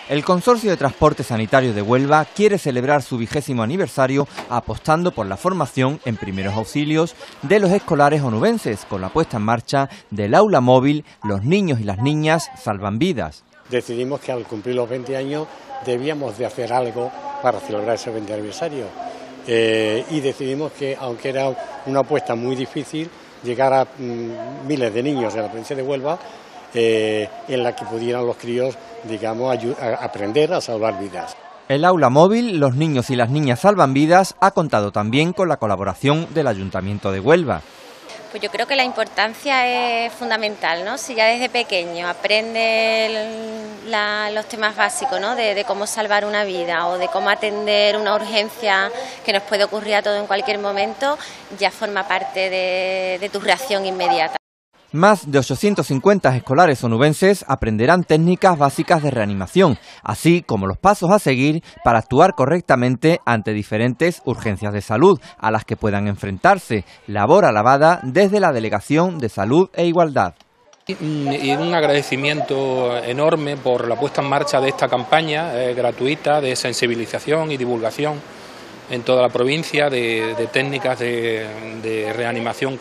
El Consorcio de Transporte Sanitario de Huelva quiere celebrar su 20º aniversario apostando por la formación en primeros auxilios de los escolares onubenses con la puesta en marcha del aula móvil Los niños y las niñas salvan vidas. Decidimos que al cumplir los 20 años debíamos de hacer algo para celebrar ese 20 aniversario y decidimos que, aunque era una apuesta muy difícil, llegar a miles de niños en la provincia de Huelva, en la que pudieran los críos, digamos, aprender a salvar vidas. El aula móvil Los niños y las niñas salvan vidas ha contado también con la colaboración del Ayuntamiento de Huelva. Pues yo creo que la importancia es fundamental, ¿no? Si ya desde pequeño aprende los temas básicos, ¿no? De cómo salvar una vida o de cómo atender una urgencia que nos puede ocurrir a todo en cualquier momento, ya forma parte de tu reacción inmediata. Más de 850 escolares onubenses aprenderán técnicas básicas de reanimación, así como los pasos a seguir para actuar correctamente ante diferentes urgencias de salud a las que puedan enfrentarse. Labor alabada desde la Delegación de Salud e Igualdad. Y un agradecimiento enorme por la puesta en marcha de esta campaña gratuita de sensibilización y divulgación en toda la provincia de técnicas de reanimación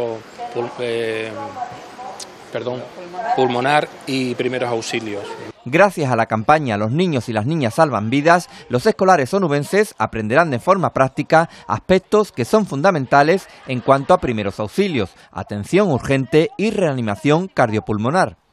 pulmonar y primeros auxilios. Gracias a la campaña Los niños y las niñas salvan vidas, los escolares onubenses aprenderán de forma práctica aspectos que son fundamentales en cuanto a primeros auxilios, atención urgente y reanimación cardiopulmonar.